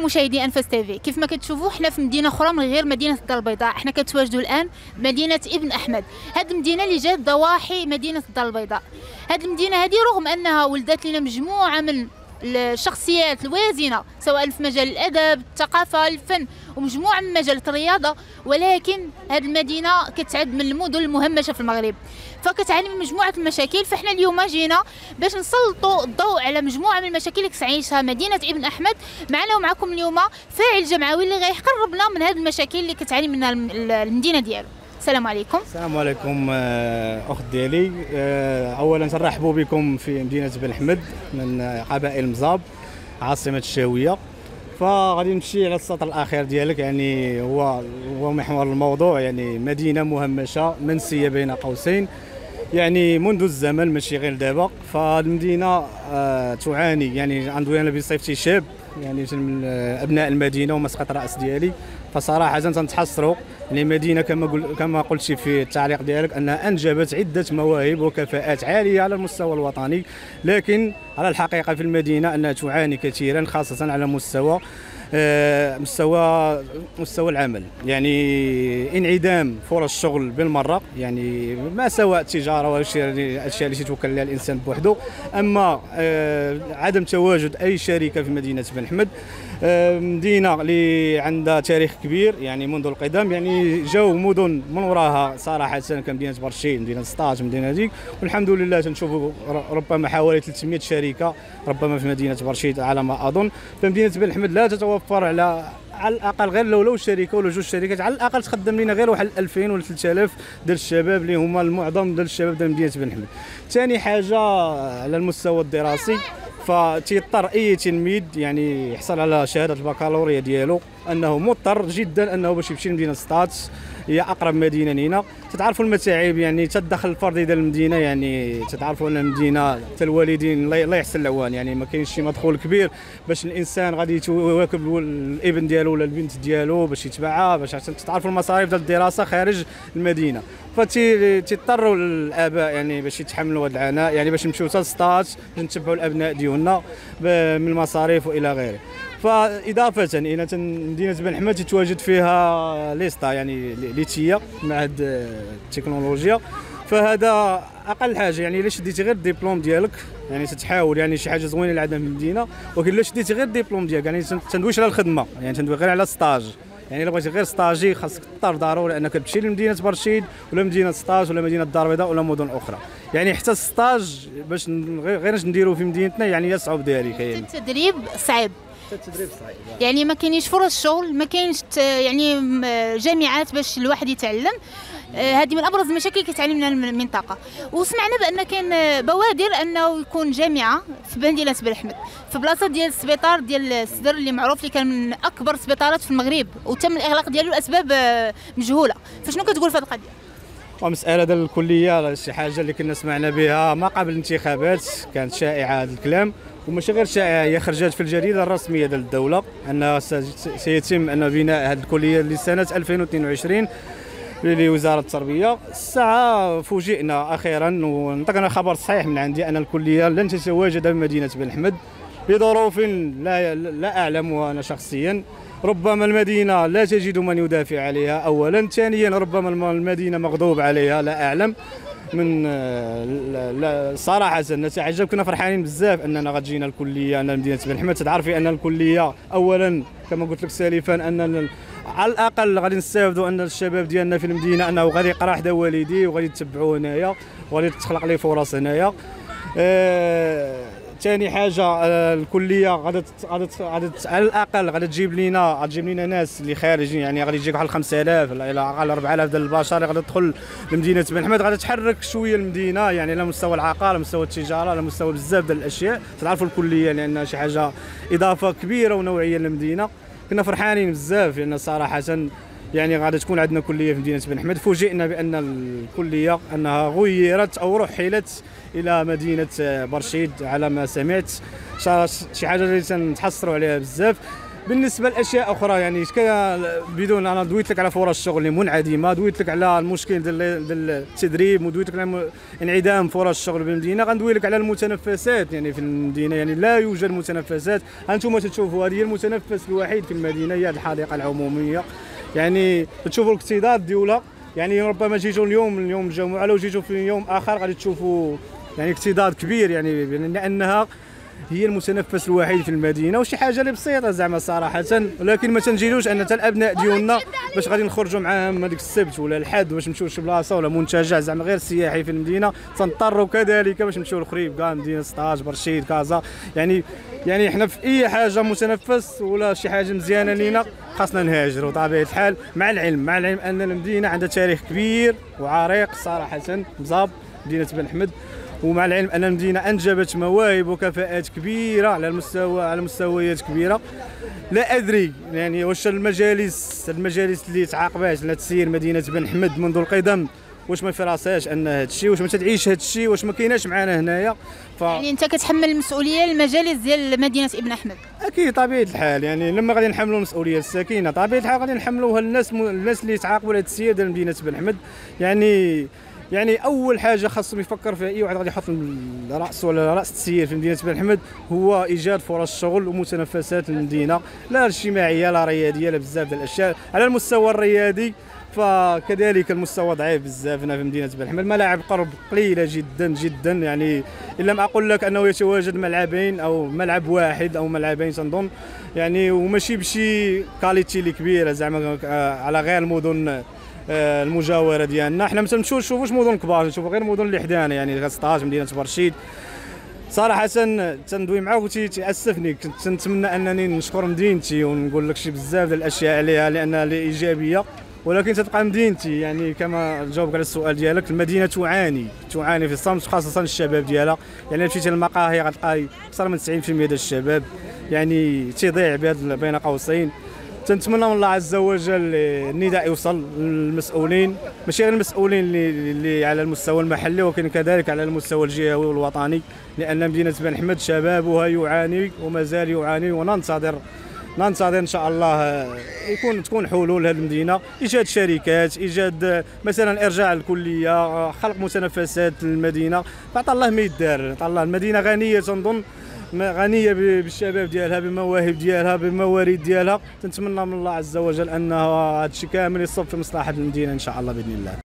عليكم مشاهدي انفاس تيفي. كيف ما كتشوفوا حنا في مدينه اخرى من غير مدينه الدار البيضاء. حنا كنتواجدوا الان مدينه ابن احمد، هذه المدينه اللي جات ضواحي مدينه الدار البيضاء. هذه المدينه هذه رغم انها ولدت لنا مجموعه من الشخصيات الوازنه سواء في مجال الادب، الثقافه، الفن، ومجموعه من مجالات الرياضه، ولكن هذه المدينه كتعد من المدن المهمشه في المغرب، فكتعاني من مجموعه المشاكل. فاحنا اليوم جينا باش نسلطوا الضوء على مجموعه من المشاكل اللي كتعيشها مدينه ابن احمد. معنا ومعكم اليوم فاعل جمعوي اللي غيقربنا من هذه المشاكل اللي كتعاني منها المدينه ديالو. السلام عليكم. السلام عليكم اخت ديالي. اولا نرحبوا بكم في مدينه بن احمد من قبائل مزاب عاصمه الشاويه. فغادي نمشي على السطر الاخير ديالك، يعني هو محور الموضوع، يعني مدينه مهمشه منسيه بين قوسين، يعني منذ الزمن ماشي غير دابا. فالمدينه تعاني، يعني عندنا بصفتي شاب يعني من ابناء المدينه ومسقط راس ديالي، فصراحه تنتحسروا. يعني مدينه كما قلتي في التعليق ديالك انها انجبت عده مواهب وكفاءات عاليه على المستوى الوطني، لكن على الحقيقه في المدينه انها تعاني كثيرا، خاصه على مستوى العمل، يعني انعدام فرص الشغل بالمره، يعني ما سواء التجاره والاشياء اللي توكل عليها الانسان بوحده، اما عدم تواجد اي شركه في مدينه بن احمد. مدينه اللي عندها تاريخ كبير يعني منذ القدم، يعني جاو مدن من وراها صراحه كمدينه برشيد، مدينه سطاج، مدينه هذيك، والحمد لله تنشوفوا ربما حوالي 300 شركه ربما في مدينه برشيد على ما اظن. فمدينه بن احمد لا تتوفر على الاقل غير لو شركه ولا جوج شركات على الاقل تخدم لنا غير واحد 2000 ولا 3000 ديال الشباب اللي هما المعظم ديال الشباب ديال مدينه بن احمد. ثاني حاجه على المستوى الدراسي، فتضطر اي تلميذ يعني يحصل على شهاده البكالوريا ديالو انه مضطر جدا انه باش يمشي لمدينه سطات، هي اقرب مدينه لينا. تتعرفوا المتاعب، يعني الدخل الفردي ديال المدينه، يعني تتعرفوا ان المدينه حتى الوالدين الله يحسن العوان، يعني ما كاينش شي مدخول كبير باش الانسان غادي يواكب الابن ديالو ولا البنت ديالو باش يتبعها، باش تتعرفوا المصاريف ديال الدراسه خارج المدينه. فتضطروا الاباء يعني باش يتحملوا هذا العناء، يعني باش نمشيو حتى سطات باش نتبعوا الابناء ديالنا من المصاريف والى غيره. فاضافه الى مدينه بن احمد تتواجد فيها ليستا، يعني ليتيه معهد التكنولوجيا، فهذا اقل حاجه. يعني الا شديتي غير الدبلوم ديالك يعني تتحاول، يعني شي حاجه زوينه اللي عندنا في المدينه، ولكن الا شديتي غير الدبلوم ديالك يعني تندويش على الخدمه، يعني تندوي غير على ستاج. يعني الا بغيتي غير ستاجي خاصك تضطر ضروري انك تمشي لمدينه برشيد ولا مدينه سطاج ولا مدينه الدار البيضاء ولا مدن اخرى. يعني حتى الستاج باش غير نديرو في مدينتنا يعني يصعب ذلك. يعني التدريب صعيب، التدريب صعيب، يعني ما كاينينش فرص شغل، ما كاينش يعني جامعات باش الواحد يتعلم. هذه من ابرز المشاكل اللي كتعاني منها المنطقه. وسمعنا بان كاين بوادر انه يكون جامعه في مدينه بن احمد في بلاصه ديال السبيطار ديال السدر اللي معروف اللي كان من اكبر السبيطارات في المغرب، وتم الاغلاق ديالو لاسباب مجهوله. فشنو كتقول في هذه القضيه؟ ومساله ديال الكليه شي حاجه اللي كنا سمعنا بها ما قبل الانتخابات، كانت شائعه هذا الكلام، وماشي غير شائعه، هي خرجت في الجريده الرسميه ديال الدوله ان سيتم ان بناء هذه الكليه لسنه 2022 لوزاره التربيه. الساعه فوجئنا اخيرا ونطقنا خبر صحيح من عندي ان الكليه لن تتواجد في مدينه بن احمد لظروف لا اعلمها انا شخصيا. ربما المدينه لا تجد من يدافع عليها اولا، ثانيا ربما المدينه مغضوب عليها، لا اعلم. من صراحه نتعجب، كنا فرحانين بزاف اننا غتجينا الكليه ان مدينه بن احمد. تعرفي ان الكليه اولا كما قلت لك سالفا ان على الاقل غادي نستافدوا ان الشباب ديالنا في المدينه انه غادي يقرا حدا والديه وغادي يتبعوا هنايا وغادي تخلق ليه فرص هنايا. ثاني حاجه الكليه غادي على الاقل غادي تجيب لنا ناس اللي خارجين، يعني غادي يجيك واحد 5000 الى 4000 ديال البشر اللي غادي تدخل لمدينه بن احمد، غادي تحرك شويه المدينه، يعني على مستوى العقار، على مستوى التجاره، على مستوى بزاف ديال الاشياء. تعرفوا الكليه لان شي حاجه اضافه كبيره ونوعيه للمدينه. كنا فرحانين بزاف لان صراحه يعني غادي تكون عندنا كليه في مدينه بن احمد. فوجئنا بان الكليه انها غيرت او رحلت الى مدينه برشيد على ما سمعت، شي حاجه اللي تنتحسروا عليها بزاف. بالنسبه لاشياء اخرى يعني بدون انا دويت لك على فرص الشغل اللي منعدمه، دويت لك على المشكل ديال التدريب، ودويت لك على انعدام فرص الشغل بالمدينه. غندوي لك على المتنفسات يعني في المدينه، يعني لا يوجد متنفسات. انتم تشوفوا هذه المتنفس الوحيد في المدينه هي الحديقه العموميه، يعني تشوفوا الاقتصاد ديالها. يعني ربما جيتوا اليوم الجمعه، لو جيتوا في يوم اخر غادي تشوفوا يعني اقتصاد كبير، يعني لانها هي المتنفس الوحيد في المدينه. وشي حاجه اللي بسيطه زعما صراحه، ولكن ما تنجيلوش ان حتى الابناء ديالنا باش غادي نخرجوا معاهم هذيك السبت ولا الحد باش نمشيو لشي بلاصه ولا منتجع زعما غير سياحي في المدينه، تنضطروا كذلك باش نمشيو لخريب كاع مدينه سطاج برشيد كازا. يعني حنا في اي حاجه متنفس ولا شي حاجه مزيانه لينا خاصنا نهاجروا طبيعه الحال، مع العلم ان المدينه عندها تاريخ كبير وعريق صراحه مزاب مدينه بن حمد. ومع العلم ان المدينه انجبت مواهب وكفاءات كبيره على مستويات كبيره. لا ادري يعني واش المجالس اللي تعاقبات على تسيير مدينه بن حمد منذ القدم واش ما في راسهاش ان هذا الشيء، واش ما تدعيش هذا الشيء، واش ما كايناش معنا هنايا. يعني انت كتحمل المسؤوليه للمجالس ديال مدينه ابن احمد؟ اكيد طبيعه الحال، يعني لما غادي نحملوا المسؤوليه الساكنه طبيعه الحال غادي نحملوها الناس اللي تعاقبوا على التسيير ديال مدينه بن حمد. يعني اول حاجه خاصهم يفكر فيها اي واحد غادي يحط راس التسيير في مدينه بن حمد هو ايجاد فرص شغل ومتنفسات للمدينه، لا اجتماعيه لا رياضيه لا بزاف ديال الاشياء. على المستوى الرياضي فكذلك المستوى ضعيف بزاف هنا في مدينه بن حمد، ملاعب قرب قليله جدا جدا، يعني ان لم اقول لك انه يتواجد ملعبين او ملعب واحد او ملعبين تنظن، يعني وماشي بشي كاليتي اللي كبيره زعما على غير المدن المجاوره ديالنا. حنا ما تنشوفوش مدن كبار، نشوفوا غير المدن اللي حدانا، يعني سطاج مدينه برشيد. صراحه تندوي معاك وتاسفني، كنت نتمنى انني نشكر مدينتي ونقول لك شي بزاف ديال الاشياء عليها لانها ايجابيه، ولكن تبقى مدينتي يعني كما جاوبك على السؤال ديالك المدينه تعاني في الصمت، خاصه الشباب ديالها. يعني مشيتي للمقاهي غتلقاي اكثر من 90% ديال الشباب يعني تيضيع بين قوسين. تنتمنى من الله عز وجل النداء يوصل للمسؤولين، ماشي غير المسؤولين اللي على المستوى المحلي ولكن كذلك على المستوى الجهوي والوطني، لان مدينه بن حمد شبابها يعاني وما زال يعاني. وننتظر ان شاء الله تكون حلول هذه المدينه، ايجاد شركات، ايجاد مثلا ارجاع الكليه، خلق متنفسات للمدينه. فعطى الله ما يدار، عطى الله المدينه غنيه، تنظن غنيه بالشباب ديالها، بمواهب ديالها، بموارد ديالها. تنتمنى من الله عز وجل ان هذا الشيء كامل يصب في مصلحه المدينه ان شاء الله باذن الله.